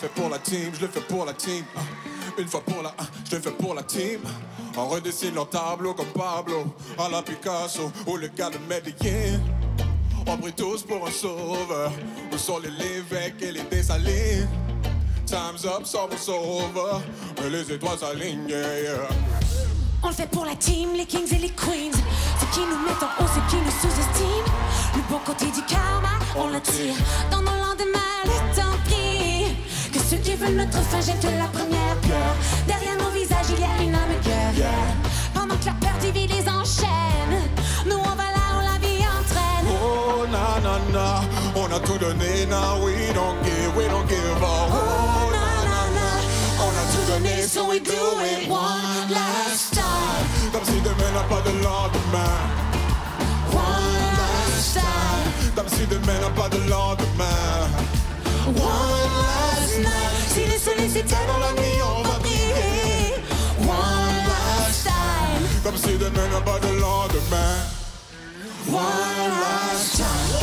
fais pour la team, je le fais pour la team. Une fois pour la je le fais pour la team. On redessine leur tableau comme Pablo, à la Picasso ou le gars de Medellin. On brille tous pour un sauveur. Où sont les Lévesque et les Dessalines? Time's up, summer's over. Mais les étoiles s'alignent, yeah, yeah. On le fait pour la team, les kings et les queens. Ceux qui nous mettent en haut, ceux qui nous sous-estiment. Le bon côté du karma, on l'attire. Dans nos lendemains, le temps prie. Que ceux qui veulent notre fin jettent la première pierre. Derrière nos visages, il y a une âme guerre, yeah. Pendant que la peur divise les enchaîne, nous on va là où la vie entraîne. Oh na na na, on a tout donné, now we don't give up. Oh na na na, on a tout donné, so we do it one last time. Comme si demain n'a pas de lendemain. One last time. Comme si demain n'a pas de lendemain. One last night. Si le soleil s'éteint dans la nuit, on va briller. One last time. Comme si demain n'a pas de lendemain. One last time.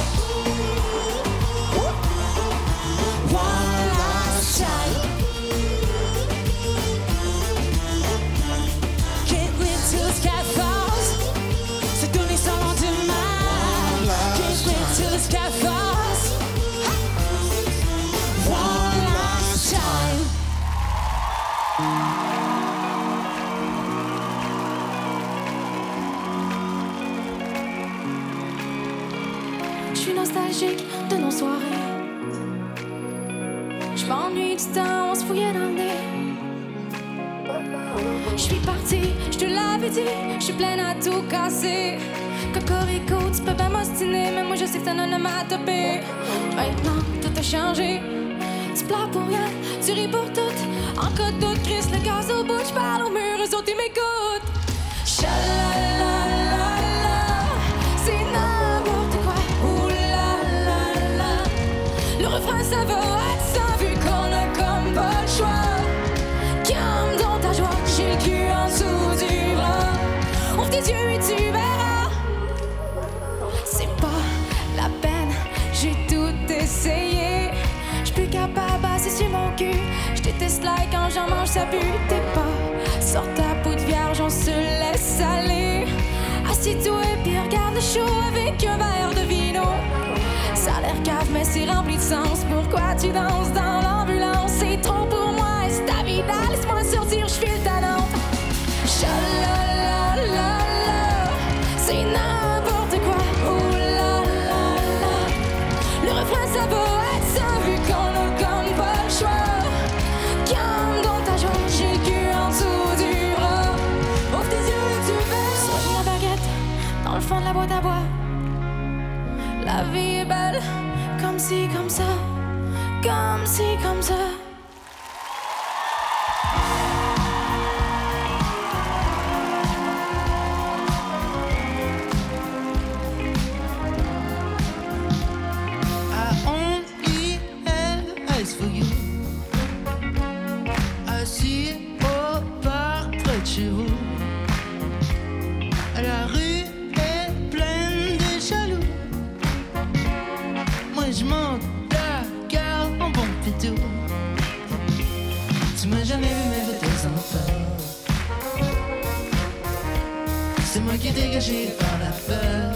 One last time. Can't wait till the sky falls. Se donner sans lendemain. Can't wait till the sky falls. One last time. Je suis nostalgique de nos soirées. Je m'ennuie du temps où on se fouillait dans le nez. Je suis partie, je te l'avais dit, je suis pleine à tout casser. Cocorico, tu peux pas m'ostiner, mais moi je sais que ça donne ma topée. Maintenant, tout a changé. Tu pleures pour rien, tu ris pour tout. En cas de doute, Chris, le gaz au bout, je parle au mur, eux autres ils m'écoutent. Chalalala, c'est n'importe quoi. Ouh là là là. Le refrain ça va être ça, vu qu'on a comme pas le choix. Calme dans ta joie, j'ai le cul en dessous du bras. Ouvre tes yeux et tu verras. C'est pas la peine, j'ai tout essayé. J'suis plus capable, c'est sur mon cul. J'déteste like quand j'en mange, ça pue. T'es pas, sors ta peau de vierge, on se laisse aller. Assis-toi et puis regarde le show avec un verre de vino. Ça a l'air cave, mais c'est rempli de sens. Pourquoi tu danses dans l'ambulance? C'est trop pour moi, c'est ta vie, laisse-moi sortir, j'file ta lampe. Chalalala, c'est n'importe quoi. Ouh là là là. Le refrain ça va être ça, vu qu'on a comme pas le choix. Calme dans ta joie, j'ai le cul en dessous du bras. Ouvre tes yeux et tu verras. Soigne la baguette dans le fond de la boîte à bois. La vie est belle, comme si, comme ça. Comme si, comme ça. For you. Assis au portrait de chez vous. La rue est pleine de jaloux. Moi je monte la garde en bon pitou. Tu m'as jamais vu mais fais tes enfants. C'est moi qui t'ai gâché par la peur.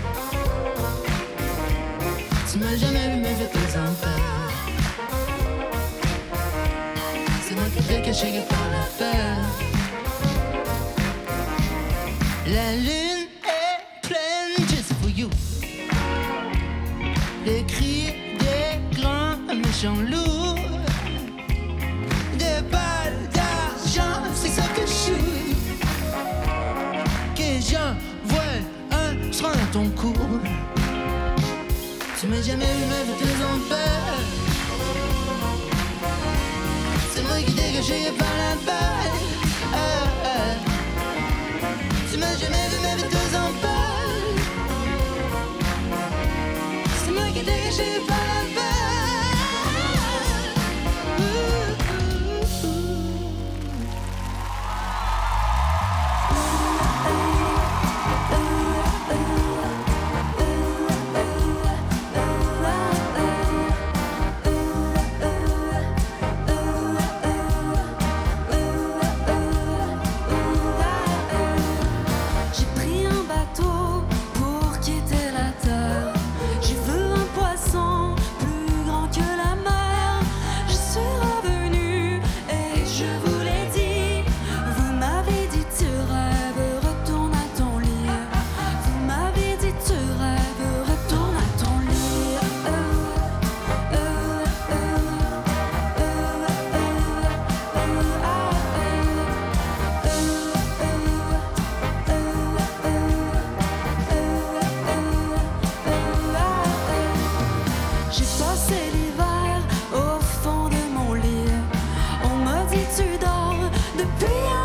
Tu m'as jamais vu mais fais tes enfants. C'est moi qui t'ai caché par la peur. La lune est pleine, just for you. Les cris des grands méchants loups. Des balles d'argent, c'est ça que je suis. Que j'envoie un sera dans ton cou. Tu m'as jamais vu mais fais tes enfants. C'est moi qui dégagé par la balle. Tu m'as jamais vu mais vite deux en balle. C'est moi qui dégagé par la balle.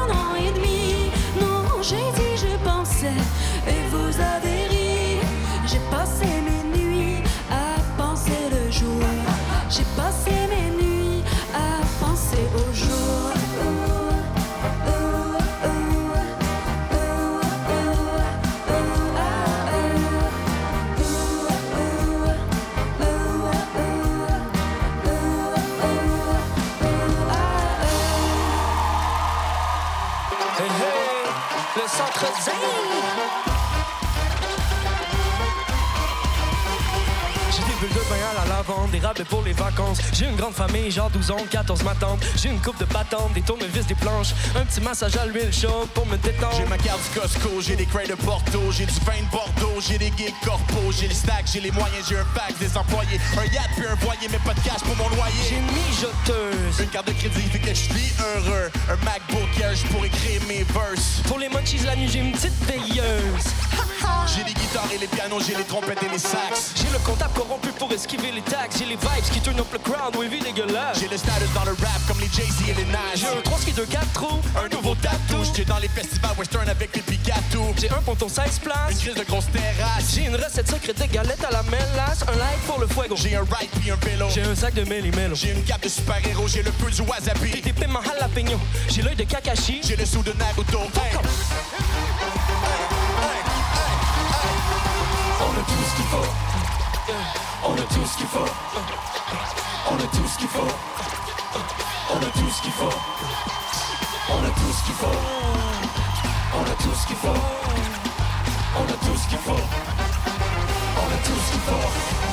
un an et demi. Non, j'ai dit je pensais et vous avez ri. J'ai passé mes nuits à penser le jour. J'ai passé mes nuits à penser au jour. Le centre Zen. J'ai des bulles de bain à la lavande, des rabais pour les vacances. J'ai une grande famille, genre 12 ans, 14 ma tante. J'ai une coupe de patente, des tournevis, des planches. Un petit massage à l'huile chaude pour me détendre. J'ai ma carte du Costco, j'ai des crayons de Porto. J'ai du vin de Bordeaux, j'ai des gigs corpo. J'ai les stacks, j'ai les moyens, j'ai un fax, des employés. Un yacht puis un voilier, mais pas de cash pour mon loyer. J'ai une mijoteuse, une carte de crédit fait que je vis heureux. Un MacBook hier, je pourrais créer mes verses. pour les munchies la nuit, j'ai une petite veilleuse. J'ai les guitares et les pianos, j'ai les trompettes et les sax. J'ai le comptable corrompu pour esquiver les taxes. J'ai les vibes qui tournent up le crowd, wavy dégueulasse. J'ai le status dans le rap comme les Jay-Z et les Nas. J'ai un 3 ski de 4 trous, un nouveau tattoo. J'étais dans les festivals western avec les Picato. J'ai un ponton 16 places, une crise de grosse terrasse. j'ai une recette secrète de galettes à la mélasse. Un light pour le fuego, J'ai un ride puis un vélo. j'ai un sac de méli-mélo. J'ai une cape de super-héros, j'ai le feu du wasabi. J'ai des piments jalapeno, j'ai l'œil de Kakashi. J'ai le sou de Naruto. Hey. On a tout ce qu'il faut. On a tout ce qu'il faut. On a tout ce qu'il faut. On a tout ce qu'il faut. On a tout ce qu'il faut. On a tout ce qu'il faut. On a tout ce qu'il faut. On a tout ce qu'il faut.